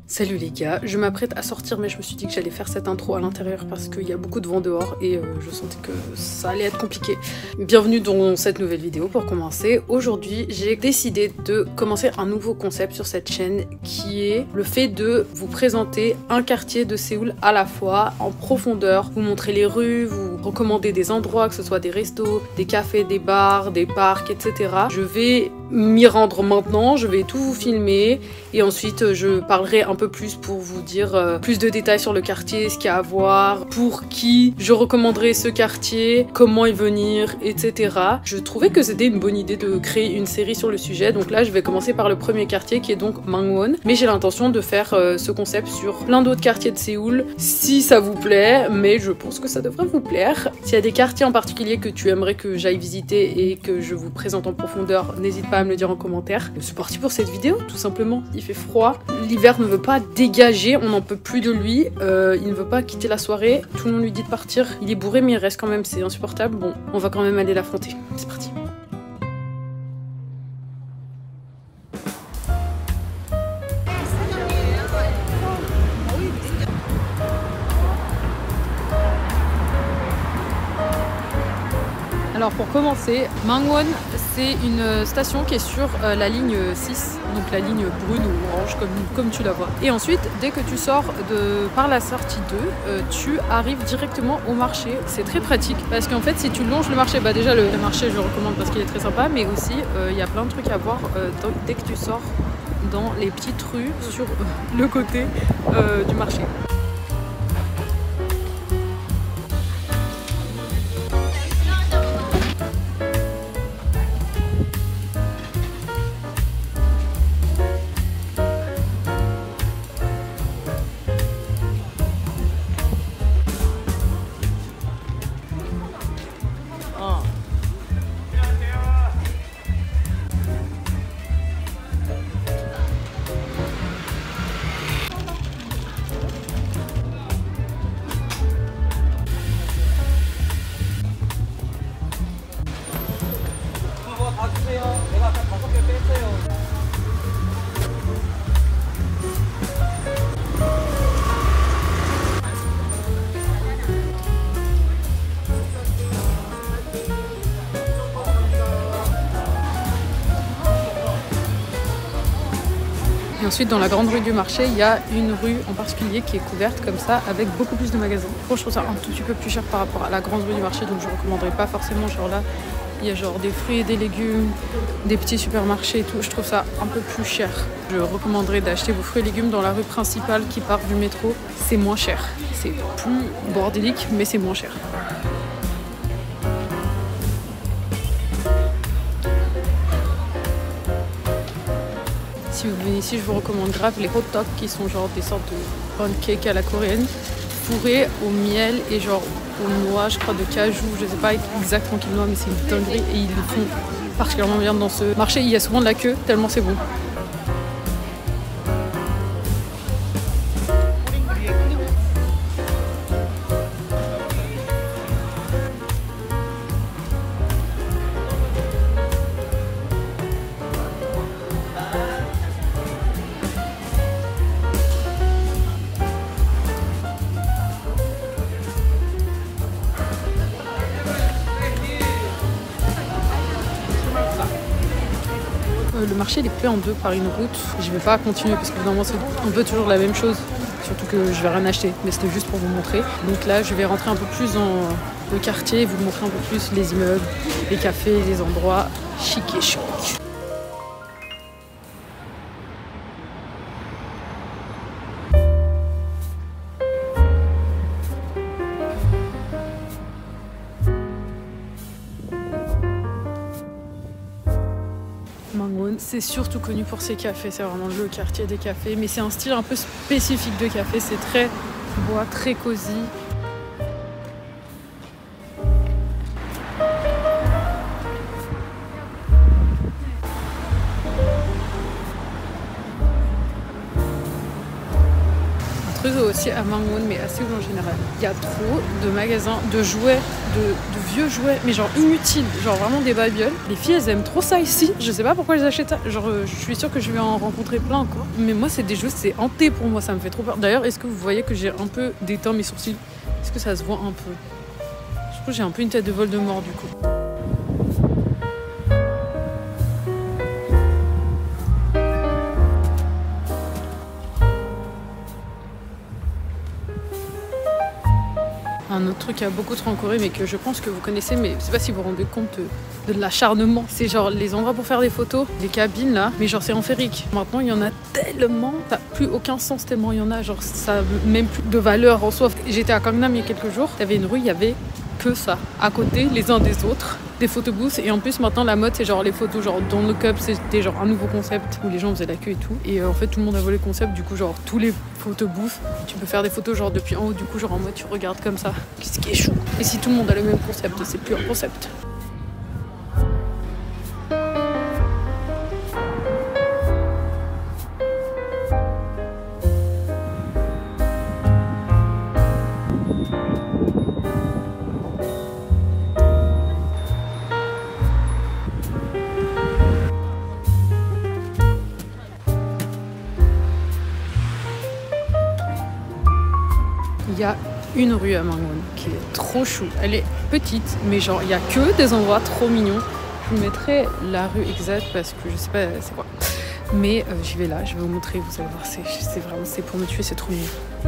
Salut les gars, je m'apprête à sortir mais je me suis dit que j'allais faire cette intro à l'intérieur parce qu'il y a beaucoup de vent dehors et je sentais que ça allait être compliqué. Bienvenue dans cette nouvelle vidéo pour commencer. Aujourd'hui j'ai décidé de commencer un nouveau concept sur cette chaîne qui est le fait de vous présenter un quartier de Séoul à la fois en profondeur, vous montrer les rues, vous recommander des endroits, que ce soit des restos, des cafés, des bars, des parcs, etc. Je vais m'y rendre maintenant, je vais tout vous filmer et ensuite je parlerai un peu plus pour vous dire plus de détails sur le quartier, ce qu'il y a à voir, pour qui je recommanderais ce quartier, comment y venir, etc. Je trouvais que c'était une bonne idée de créer une série sur le sujet, donc là je vais commencer par le premier quartier qui est donc Mangwon, mais j'ai l'intention de faire ce concept sur plein d'autres quartiers de Séoul si ça vous plaît, mais je pense que ça devrait vous plaire. S'il y a des quartiers en particulier que tu aimerais que j'aille visiter et que je vous présente en profondeur, n'hésite pas à me le dire en commentaire. C'est parti pour cette vidéo, tout simplement. Il fait froid, l'hiver ne veut pas dégager, on n'en peut plus de lui, il ne veut pas quitter la soirée, tout le monde lui dit de partir, il est bourré mais il reste quand même, c'est insupportable. Bon, on va quand même aller l'affronter, c'est parti. Alors pour commencer, Mangwon c'est une station qui est sur la ligne 6, donc la ligne brune ou orange comme tu la vois. Et ensuite, dès que tu sors par la sortie 2, tu arrives directement au marché. C'est très pratique parce qu'en fait si tu longes le marché, bah déjà le marché je le recommande parce qu'il est très sympa, mais aussi il y a plein de trucs à voir dès que tu sors dans les petites rues sur le côté du marché. Et ensuite dans la grande rue du marché, il y a une rue en particulier qui est couverte comme ça avec beaucoup plus de magasins. Moi je trouve ça un tout petit peu plus cher par rapport à la grande rue du marché, donc je recommanderais pas forcément. Genre là, il y a genre des fruits et des légumes, des petits supermarchés et tout. Je trouve ça un peu plus cher. Je recommanderais d'acheter vos fruits et légumes dans la rue principale qui part du métro. C'est moins cher. C'est plus bordélique, mais c'est moins cher. Si vous venez ici, je vous recommande grave les hot dogs qui sont genre des sortes de pancakes à la coréenne, fourrés au miel et genre aux noix, je crois, de cajou. Je sais pas exactement quelle noix, mais c'est une dinguerie et ils le font particulièrement bien dans ce marché. Il y a souvent de la queue, tellement c'est bon. Le marché il est coupé en deux par une route. Je vais pas continuer parce que normalement c'est un peu toujours la même chose. Surtout que je vais rien acheter, mais c'était juste pour vous montrer. Donc là je vais rentrer un peu plus dans le quartier et vous montrer un peu plus les immeubles, les cafés, les endroits chic et chic. Mangwon, c'est surtout connu pour ses cafés, c'est vraiment le quartier des cafés, mais c'est un style un peu spécifique de café, c'est très bois, très cosy. truc aussi à Mangwon, mais à Séoul en général. Il y a trop de magasins de jouets, de vieux jouets, mais genre inutiles, genre vraiment des babioles. Les filles, elles aiment trop ça ici. Je sais pas pourquoi elles achètent ça. Genre, je suis sûre que je vais en rencontrer plein encore. Mais moi, c'est des jouets, c'est hanté pour moi, ça me fait trop peur. D'ailleurs, est-ce que vous voyez que j'ai un peu déteint mes sourcils? Est-ce que ça se voit un peu? Je trouve que j'ai un peu une tête de Voldemort du coup. Un autre truc qui a beaucoup trop en Corée, mais que je pense que vous connaissez, mais je sais pas si vous vous rendez compte de l'acharnement. C'est genre les endroits pour faire des photos, les cabines là, mais genre c'est en féerique. Maintenant il y en a tellement, ça n'a plus aucun sens tellement il y en a, genre ça n'a même plus de valeur en soi. J'étais à Gangnam il y a quelques jours, il y avait une rue, il y avait que ça, à côté, les uns des autres, des photobooths. Et en plus maintenant la mode c'est genre les photos genre Don't Look Up, c'était genre un nouveau concept où les gens faisaient la queue et tout. Et en fait tout le monde a volé le concept, du coup genre tous les photobooths, tu peux faire des photos genre depuis en haut, du coup genre en mode tu regardes comme ça, qu'est-ce qui est chou. Et si tout le monde a le même concept, c'est plus un concept. Il y a une rue à Mangwon qui est trop chou. Elle est petite, mais genre il y a que des endroits trop mignons. Je vous mettrai la rue exacte parce que je sais pas c'est quoi. Mais j'y vais là, je vais vous montrer, vous allez voir, c'est vraiment, c'est pour me tuer, c'est trop mignon.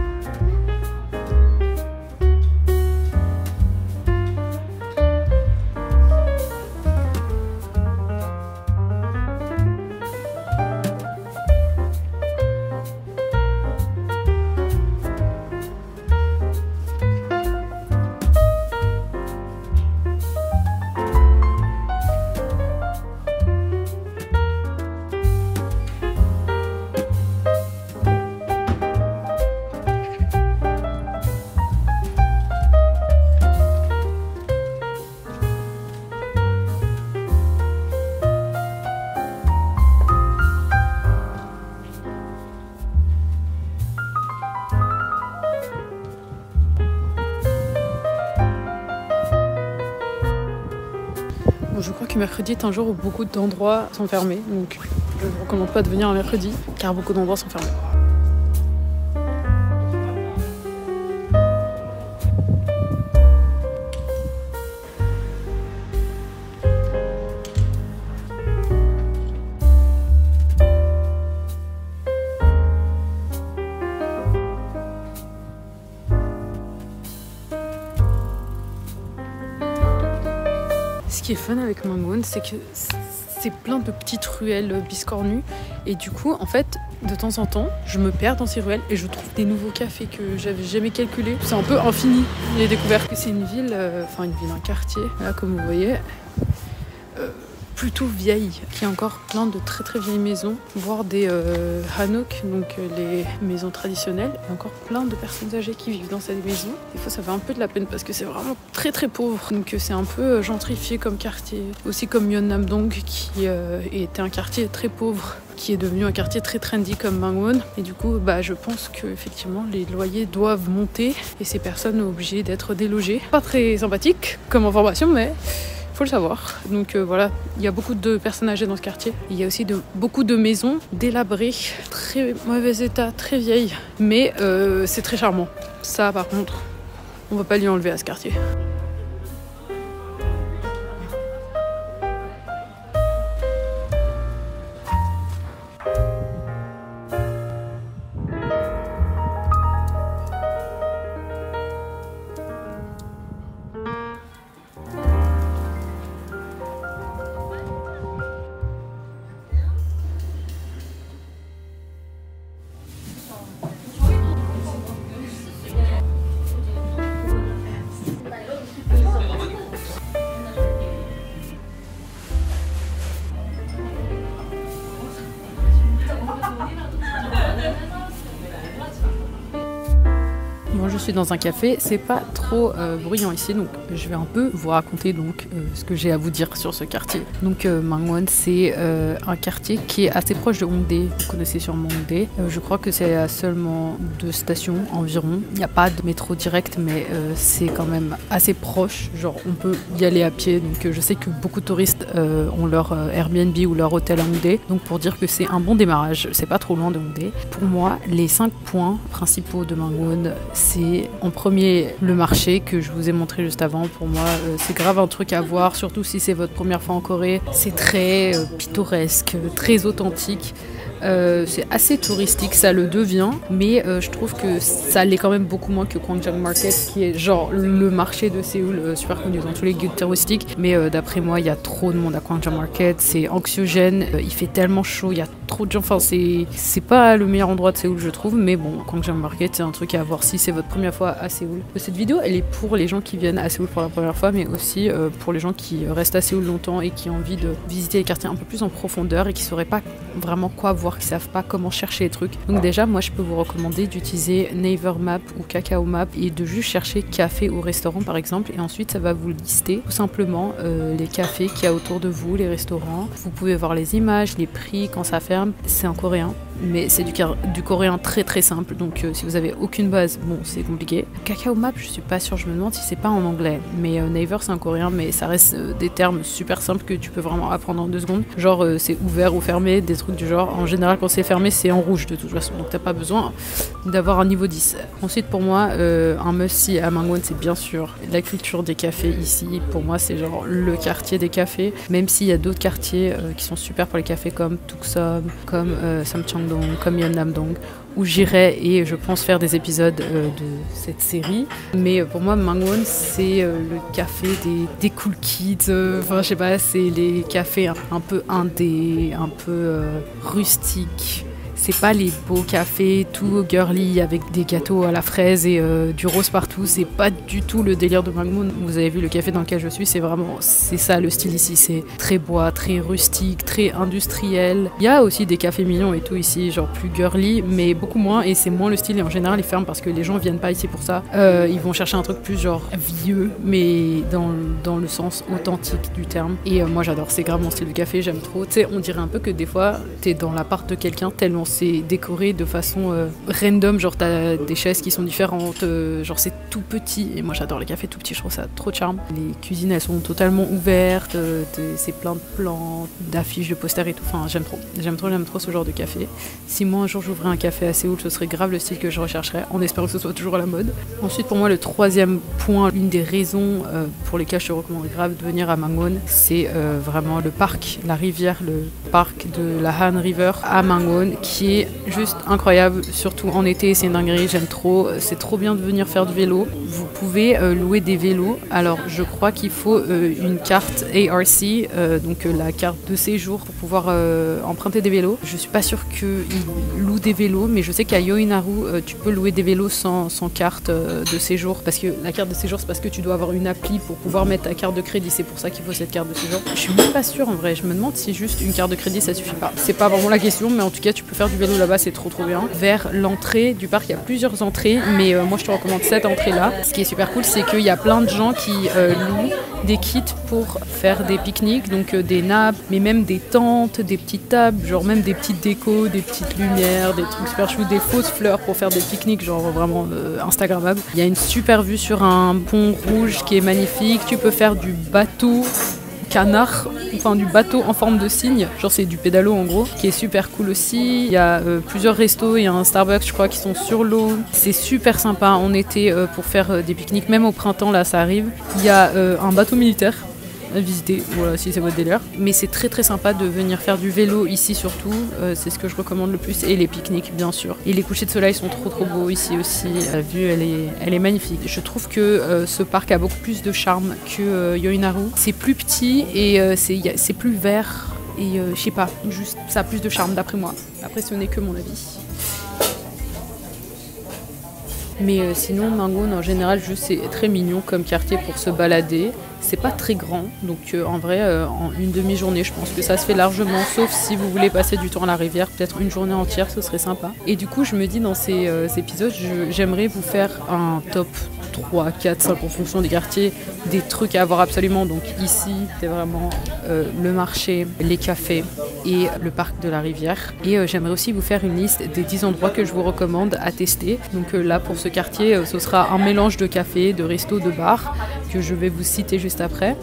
Je crois que mercredi est un jour où beaucoup d'endroits sont fermés, donc je ne vous recommande pas de venir un mercredi car beaucoup d'endroits sont fermés. Ce qui est fun avec Mangwon, c'est que c'est plein de petites ruelles biscornues. Et du coup, en fait, de temps en temps, je me perds dans ces ruelles et je trouve des nouveaux cafés que j'avais jamais calculés. C'est un peu infini. J'ai découvert que c'est une ville, un quartier, là, comme vous voyez, plutôt vieille, qui a encore plein de très très vieilles maisons, voire des hanok, donc les maisons traditionnelles. Il y a encore plein de personnes âgées qui vivent dans cette maison. Des fois ça fait un peu de la peine parce que c'est vraiment très très pauvre. Donc c'est un peu gentrifié comme quartier. Aussi comme Yeonnam-dong qui était un quartier très pauvre, qui est devenu un quartier très trendy comme Mangwon. Et du coup, je pense que effectivement les loyers doivent monter et ces personnes sont obligées d'être délogées. Pas très sympathique comme information, mais faut le savoir. Donc voilà, il y a beaucoup de personnes âgées dans ce quartier. Il y a aussi beaucoup de maisons délabrées, très mauvais état, très vieilles. Mais c'est très charmant. Ça par contre, on va pas lui enlever à ce quartier. Moi je suis dans un café, c'est pas trop bruyant ici, donc je vais un peu vous raconter donc ce que j'ai à vous dire sur ce quartier. Donc Mangwon, c'est un quartier qui est assez proche de Hongdae. Vous connaissez sûrement Hongdae. Je crois que c'est à seulement 2 stations environ. Il n'y a pas de métro direct, mais c'est quand même assez proche. Genre on peut y aller à pied. Donc je sais que beaucoup de touristes ont leur Airbnb ou leur hôtel à Hongdae. Donc pour dire que c'est un bon démarrage, c'est pas trop loin de Hongdae. Pour moi, les 5 points principaux de Mangwon, c'est en premier le marché que je vous ai montré juste avant. Pour moi, c'est grave un truc à voir, surtout si c'est votre première fois en Corée. C'est très pittoresque, très authentique. C'est assez touristique, ça le devient, mais je trouve que ça l'est quand même beaucoup moins que Kwangjang Market, qui est genre le marché de Séoul, super connu dans tous les guides touristiques. Mais d'après moi, il y a trop de monde à Kwangjang Market, c'est anxiogène, il fait tellement chaud, il y a trop de gens, enfin c'est pas le meilleur endroit de Séoul je trouve, mais bon, Kwangjang Market c'est un truc à voir si c'est votre première fois à Séoul. Cette vidéo elle est pour les gens qui viennent à Séoul pour la première fois, mais aussi pour les gens qui restent à Séoul longtemps et qui ont envie de visiter les quartiers un peu plus en profondeur et qui sauraient pas vraiment quoi voir, qui savent pas comment chercher les trucs. Donc déjà moi je peux vous recommander d'utiliser Naver Map ou Kakao Map et de juste chercher café ou restaurant par exemple, et ensuite ça va vous lister tout simplement les cafés qu'il y a autour de vous, les restaurants. Vous pouvez voir les images, les prix, quand ça ferme. C'est en coréen, mais c'est du coréen très très simple, donc si vous avez aucune base, bon c'est compliqué. Kakao Map, je suis pas sûre, je me demande si c'est pas en anglais, mais Naver c'est en coréen, mais ça reste des termes super simples que tu peux vraiment apprendre en 2 secondes. Genre c'est ouvert ou fermé, des trucs du genre. En général quand c'est fermé c'est en rouge de toute façon, donc t'as pas besoin d'avoir un niveau 10. Ensuite pour moi un must-see à Mangwon, c'est bien sûr la culture des cafés ici. Pour moi c'est genre le quartier des cafés, même s'il y a d'autres quartiers qui sont super pour les cafés comme Tuksom, comme Samcheongdong, comme Yeonnam-dong, où j'irai et je pense faire des épisodes de cette série. Mais pour moi Mangwon c'est le café des cool kids, enfin je sais pas, c'est les cafés un peu indés, un peu rustiques. C'est pas les beaux cafés tout girly avec des gâteaux à la fraise et du rose partout. C'est pas du tout le délire de Mangwon. Vous avez vu le café dans lequel je suis, c'est ça le style ici. C'est très bois, très rustique, très industriel. Il y a aussi des cafés mignons et tout ici, genre plus girly, mais beaucoup moins, et c'est moins le style. Et en général ils ferment parce que les gens viennent pas ici pour ça. Ils vont chercher un truc plus genre vieux, mais dans le sens authentique du terme. Et moi j'adore, c'est grave mon style de café, j'aime trop. Tu sais, on dirait un peu que des fois t'es dans l'appart de quelqu'un tellement c'est décoré de façon random, genre t'as des chaises qui sont différentes, genre c'est tout petit, et moi j'adore les cafés tout petits, je trouve ça trop de charme. Les cuisines elles sont totalement ouvertes, c'est plein de plantes, d'affiches, de posters et tout, enfin j'aime trop ce genre de café. Si moi un jour j'ouvrais un café à Séoul, ce serait grave le style que je rechercherais, en espérant que ce soit toujours à la mode. Ensuite pour moi le troisième point, une des raisons pour lesquelles je te recommande grave de venir à Mangwon, c'est vraiment le parc, la rivière, le parc de la Han River à Mangwon, qui est juste incroyable, surtout en été, c'est une dinguerie, j'aime trop, c'est trop bien de venir faire du vélo. Vous pouvez louer des vélos, alors je crois qu'il faut une carte ARC, donc la carte de séjour pour pouvoir emprunter des vélos. Je suis pas sûre qu'ils louent des vélos, mais je sais qu'à Yoinaru, tu peux louer des vélos sans carte de séjour, parce que la carte de séjour c'est parce que tu dois avoir une appli pour pouvoir mettre ta carte de crédit, c'est pour ça qu'il faut cette carte de séjour. Je suis même pas sûre en vrai, je me demande si juste une carte de crédit ça suffit pas. C'est pas vraiment la question, mais en tout cas tu peux faire du vélo là-bas, c'est trop bien. Vers l'entrée du parc, il y a plusieurs entrées, mais moi je te recommande cette entrée-là. Ce qui est super cool, c'est qu'il y a plein de gens qui louent des kits pour faire des pique-niques, donc des nappes, mais même des tentes, des petites tables, genre même des petites décos, des petites lumières, des trucs super chouettes, des fausses fleurs pour faire des pique-niques, genre vraiment instagrammables. Il y a une super vue sur un pont rouge qui est magnifique. Tu peux faire du bateau canard, enfin du bateau en forme de cygne, genre c'est du pédalo en gros, qui est super cool aussi. Il y a plusieurs restos, il y a un Starbucks je crois qui sont sur l'eau, c'est super sympa en été pour faire des pique-niques, même au printemps là ça arrive. Il y a un bateau militaire à visiter, voilà si c'est votre délire. Mais c'est très sympa de venir faire du vélo ici surtout, c'est ce que je recommande le plus, et les pique-niques bien sûr. Et les couchers de soleil sont trop beaux ici aussi, la vue elle est magnifique. Je trouve que ce parc a beaucoup plus de charme que Yoinaru. C'est plus petit et c'est plus vert et je sais pas, juste ça a plus de charme d'après moi. Après ce n'est que mon avis. Mais sinon Mangwon en général juste c'est très mignon comme quartier pour se balader. c'est pas très grand, donc en vrai en une demi-journée je pense que ça se fait largement, sauf si vous voulez passer du temps à la rivière, peut-être une journée entière, ce serait sympa. Et du coup je me dis dans ces épisodes, j'aimerais vous faire un top 3, 4, 5 en fonction des quartiers, des trucs à voir absolument. Donc ici c'est vraiment le marché, les cafés et le parc de la rivière. Et j'aimerais aussi vous faire une liste des 10 endroits que je vous recommande à tester. Donc là pour ce quartier, ce sera un mélange de café, de resto, de bar que je vais vous citer juste après.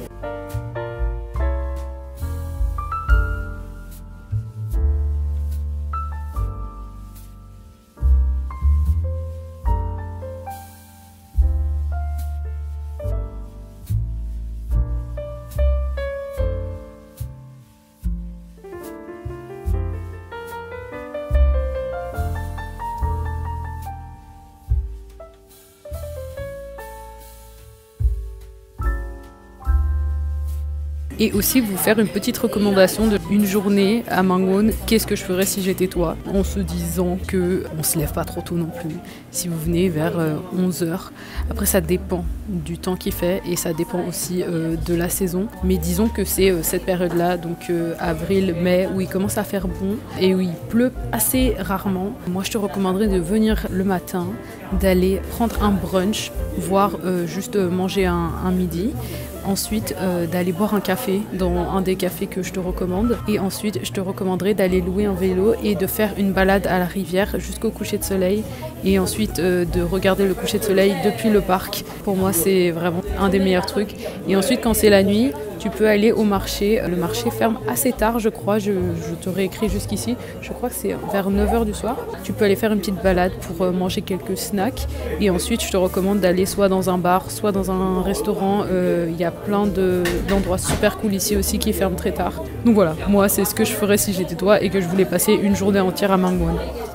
Et aussi vous faire une petite recommandation de une journée à Mangwon. Qu'est-ce que je ferais si j'étais toi? En se disant que on se lève pas trop tôt non plus. Si vous venez vers 11h. Après ça dépend du temps qu'il fait et ça dépend aussi de la saison. Mais disons que c'est cette période-là, donc avril, mai, où il commence à faire bon et où il pleut assez rarement. Moi je te recommanderais de venir le matin, d'aller prendre un brunch, voire juste manger un midi. Ensuite, d'aller boire un café dans un des cafés que je te recommande. Et ensuite, je te recommanderais d'aller louer un vélo et de faire une balade à la rivière jusqu'au coucher de soleil. Et ensuite, de regarder le coucher de soleil depuis le parc. Pour moi, c'est vraiment un des meilleurs trucs. Et ensuite, quand c'est la nuit, tu peux aller au marché. Le marché ferme assez tard, je crois. Je t'aurais écrit jusqu'ici. Je crois que c'est vers 9h du soir. Tu peux aller faire une petite balade pour manger quelques snacks. Et ensuite, je te recommande d'aller soit dans un bar, soit dans un restaurant. Il y a plein d'endroits super cool ici aussi qui ferment très tard. Donc voilà, moi, c'est ce que je ferais si j'étais toi et que je voulais passer une journée entière à Mangwon.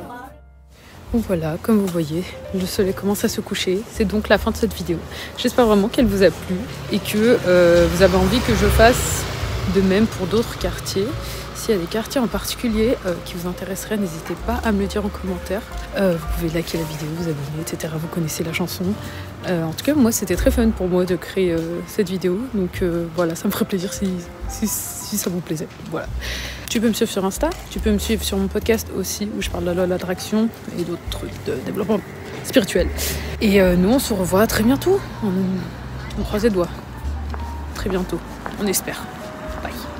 Donc voilà, comme vous voyez, le soleil commence à se coucher. C'est donc la fin de cette vidéo. J'espère vraiment qu'elle vous a plu et que vous avez envie que je fasse de même pour d'autres quartiers. S'il y a des quartiers en particulier qui vous intéresseraient, n'hésitez pas à me le dire en commentaire. Vous pouvez liker la vidéo, vous abonner, etc. Vous connaissez la chanson. En tout cas, moi, c'était très fun pour moi de créer cette vidéo. Donc voilà, ça me ferait plaisir si ça vous plaisait. Voilà. Tu peux me suivre sur Insta, tu peux me suivre sur mon podcast aussi, où je parle de la loi de l'attraction et d'autres trucs de développement spirituel. Et nous, on se revoit très bientôt. On croise les doigts. Très bientôt. On espère. Bye.